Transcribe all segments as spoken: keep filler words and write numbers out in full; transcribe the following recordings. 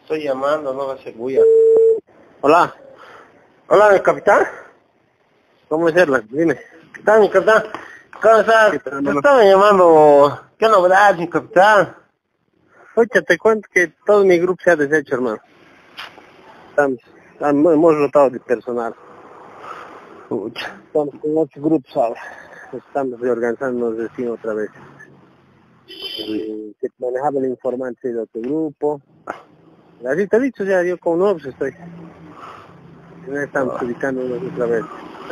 Estoy llamando, no va a ser bulla. Hola, Hola, mi capitán. ¿cómo es Erlan? Dime. ¿Qué tal, mi capitán? ¿Cómo estás? ¿Qué tal, Te hermano? estaba llamando. ¿Qué novedad, mi capitán? Oye, te cuento que todo mi grupo se ha deshecho, hermano. Estamos, estamos- hemos rotado de personal. Pucha. Estamos con ocho grupos ahora. Estamos reorganizándonos recién otra vez. Y que manejaba el informante de otro grupo. Así te he dicho, ya yo con nuevos estoy. Ya estamos ubicándonos otra vez.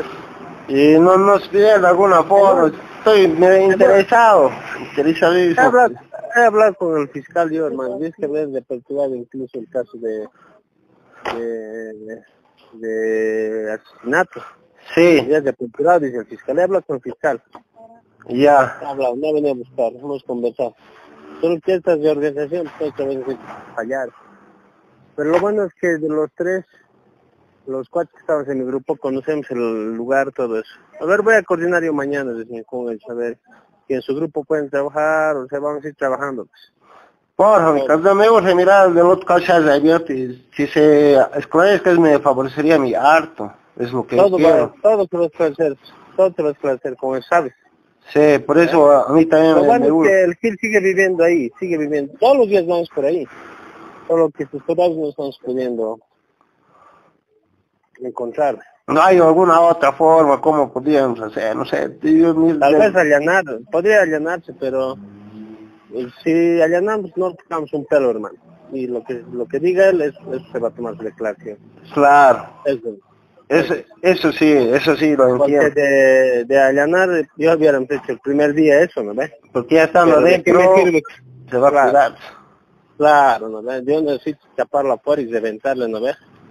Y no nos piden alguna forma. Estoy medio interesado. He Interesadísimo. hablado, he hablado con el fiscal yo, hermano. Dice que ves de aperturar incluso el caso de, de, de asesinato. Sí, Ya de aperturado, dice el fiscal. He hablado con el fiscal. ya. He hablado, no he venido a buscar, hemos conversado. Solo que estas de organización, pues que a veces hay que fallar. Pero lo bueno es que de los tres, los cuatro que estamos en mi grupo, conocemos el lugar, todo eso. A ver, voy a coordinar yo mañana, decía, con él, a ver si en su grupo pueden trabajar, o sea, vamos a ir trabajando. Pues. Porfa, mi capitán, me gusta mirar del otro caso ya abierto y si se esclarezca me favorecería mi harto. Es lo que Todo quiero. va, todo se va a esclarecer, todo se va a esclarecer, como él sabe. Sí, por eso a mí también Lo me, bueno me es gusta. que el Gil sigue viviendo ahí, sigue viviendo. Todos los días vamos por ahí. Solo que sus horarios no estamos pudiendo encontrar. No hay alguna otra forma, ¿cómo podríamos hacer? No sé, yo, mi- Tal de- vez allanar, podría allanarse, pero eh, si allanamos no tocamos un pelo, hermano. Y lo que lo que diga él, es, eso se va a tomar su declaración. claro, Eso. eso, eso. eso sí, eso sí lo Porque entiendo. de, de allanar, yo hubiéramos hecho el primer día eso, ¿no ves? Porque ya estando Pero ¿de qué me adentro, sirve? se va a Claro, cuidar. claro, ¿no ves? Yo necesito taparlo afuera y reventarle, ¿no ves?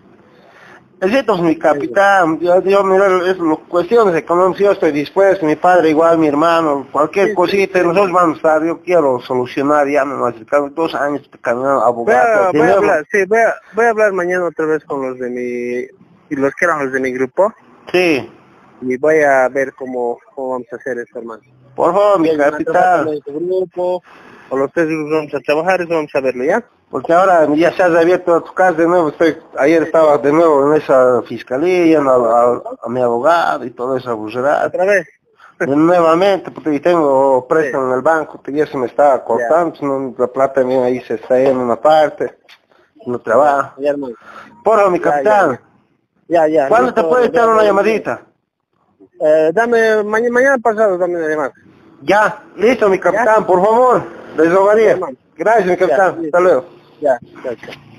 Es cierto, mi capitán, yo, yo mira, es lo, cuestiones económicas, yo estoy dispuesto, mi padre igual, mi hermano, cualquier Sí, sí, cosita, sí. nosotros vamos a estar, yo quiero solucionar, ya me han acercado dos años caminando Voy abogado, a, de voy a nuevo, hablar, sí, voy a, voy a hablar mañana otra vez con los de mi, y los que eran los de mi grupo, sí, y voy a ver cómo, cómo vamos a hacer esto, hermano. por favor, mi Si ellos van a trabajar capitán. en su grupo, o los tres grupos vamos a trabajar, eso vamos a verlo, ¿ya? Porque ahora ya se ha abierto a tu casa de nuevo, estoy, ayer estaba de nuevo en esa fiscalía, yendo a, a- a mi abogado y toda esa bucerada. Otra vez. De nuevamente, porque y tengo préstamo en el banco, que ya se me estaba cortando, pues, no, la plata también ahí se está yendo en una parte, no trabaja. Ya, hermano. Porfa, mi Ya, capitán, Ya, ya. ¿cuándo te listo, puede echar ya, una ya. llamadita? Eh, dame, mañana, mañana pasado dame una llamada. Ya, listo, mi capitán, por favor, les Ya, rogaría. hermano. Gracias, mi Ya, capitán, listo. hasta luego. Ya, ya, ya.